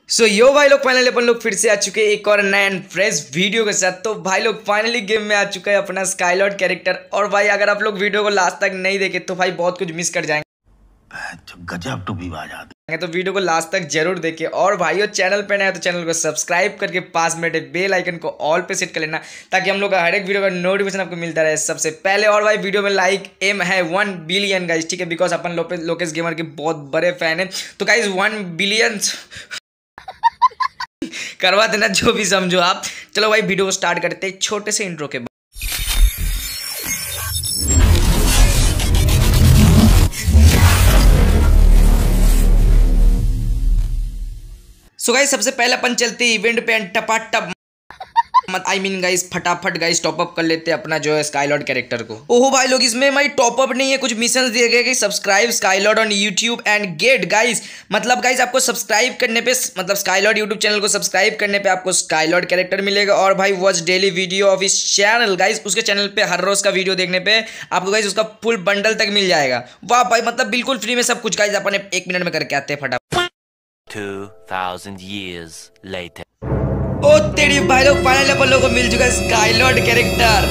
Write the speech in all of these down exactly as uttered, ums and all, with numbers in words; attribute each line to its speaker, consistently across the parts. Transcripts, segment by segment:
Speaker 1: सो यो भाई लोग फाइनली अपन लोग फिर से आ चुके हैं एक और नया एंड फ्रेश वीडियो के साथ। तो भाई लोग फाइनली गेम में आ चुका है अपना स्काईलॉर्ड कैरेक्टर। और भाई अगर आप लोग वीडियो को लास्ट तक नहीं देखे तो भाई बहुत कुछ मिस कर जाएंगे।
Speaker 2: गजब टू भी बात
Speaker 1: तो वीडियो को लास्ट तक जरूर देखें। और भाइयों चैनल पे नया तो चैनल को सब्सक्राइब करके पास में बेल आइकन को ऑल पे सेट कर लेना ताकि हम लोग का हर एक वीडियो का नोटिफिकेशन आपको मिलता रहे सबसे पहले। और भाई वीडियो में लाइक एम है वन बिलियन गाइस, ठीक है, बिकॉज अपन लोकेश गेमर के बहुत बड़े फैन है। तो गाइस वन बिलियन करवा देना जो भी समझो आप। चलो भाई वीडियो को स्टार्ट करते हैं छोटे से इंट्रो के बाद। सो गाइस सबसे पहले अपन चलते इवेंट पे टपाटप आई मीन गाइस फटाफट गाइस टॉप अप कर लेते हैं अपना जो है स्काईलॉर्ड कैरेक्टर को। ओहो भाई लोग इसमें भाई टॉप अप नहीं है, कुछ मिशंस दिए गए कि subscribe Skylord on YouTube and get guys. मतलब गाइस आपको सब्सक्राइब करने पे मतलब स्काईलॉर्ड यूट्यूब चैनल को सब्सक्राइब करने पे आपको स्काईलॉर्ड कैरेक्टर मिलेगा। और भाई वॉच डेली वीडियो ऑफ इस चैनल गाइस, उसके चैनल पे हर रोज का वीडियो देखने पे आपको गाइस उसका फुल बंडल तक मिल जाएगा। वाह भाई मतलब बिल्कुल फ्री में सब कुछ गाइस अपन एक मिनट में करके आते हैं फटाफट।
Speaker 3: two thousand years later.
Speaker 1: ओ तेरी भाई लोग फाइनली अपन लोगों को मिल चुका है स्काईलॉर्ड कैरेक्टर।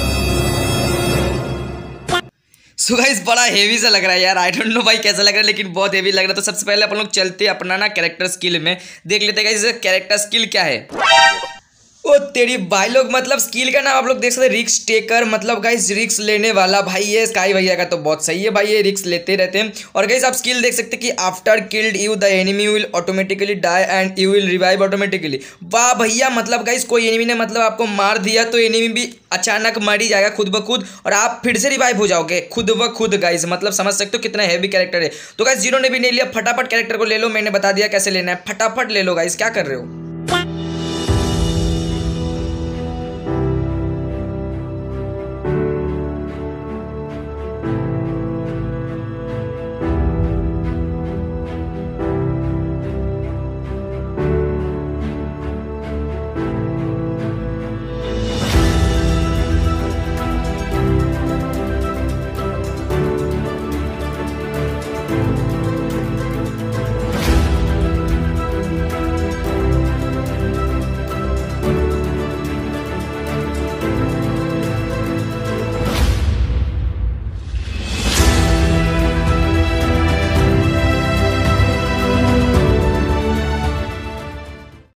Speaker 1: सो गाइस बड़ा हेवी सा लग रहा है यार, आई डोंट नो भाई कैसा लग रहा है लेकिन बहुत हेवी लग रहा है। तो सबसे पहले अपन लोग चलते हैं अपना ना कैरेक्टर स्किल में, देख लेते हैं गाइस कैरेक्टर स्किल क्या है। ओ तेरी भाई लोग मतलब स्किल का नाम आप लोग देख सकते हैं रिक्स टेकर, मतलब गाइस रिक्स लेने वाला। भाई ये स्काई भैया का तो बहुत सही है भाई, ये रिक्स लेते रहते हैं। और गाइस आप स्किल देख सकते हैं कि after killed you the enemy will automatically die and you will revive automatically. वाह भैया मतलब गाइस कोई एनिमी ने मतलब आपको मार दिया तो एनिमी भी अचानक मर ही जाएगा खुद ब खुद और आप फिर से रिवाइव हो जाओगे खुद ब खुद गाइस। मतलब समझ सकते हो कितना हैवी कैरेक्टर है। तो गाइस जिन्होंने भी नहीं लिया फटाफट कैरेक्टर को ले लो, मैंने बता दिया कैसे लेना है, फटाफट ले लो गाइस। क्या कर रहे हो?